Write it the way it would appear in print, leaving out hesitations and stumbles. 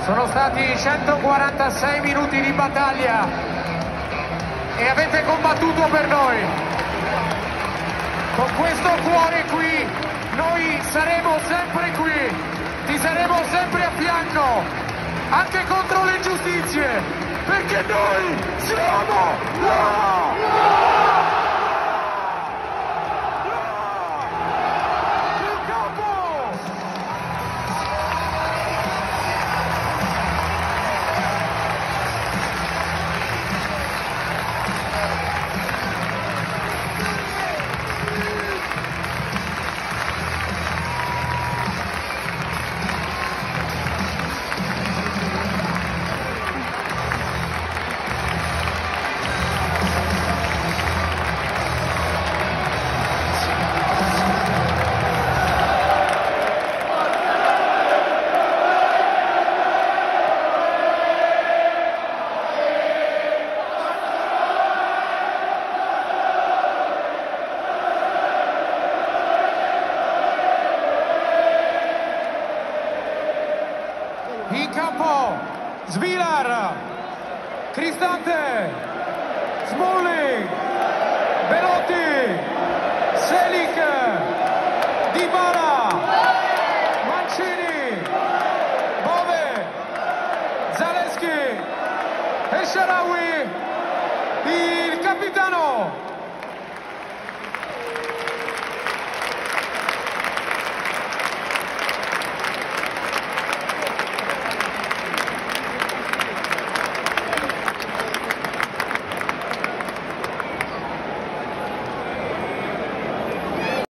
Sono stati 146 minuti di battaglia e avete combattuto per noi. Con questo cuore qui, noi saremo sempre qui, ti saremo sempre a fianco, anche contro le ingiustizie, perché noi siamo ROMA! In campo, Svilar, Cristante,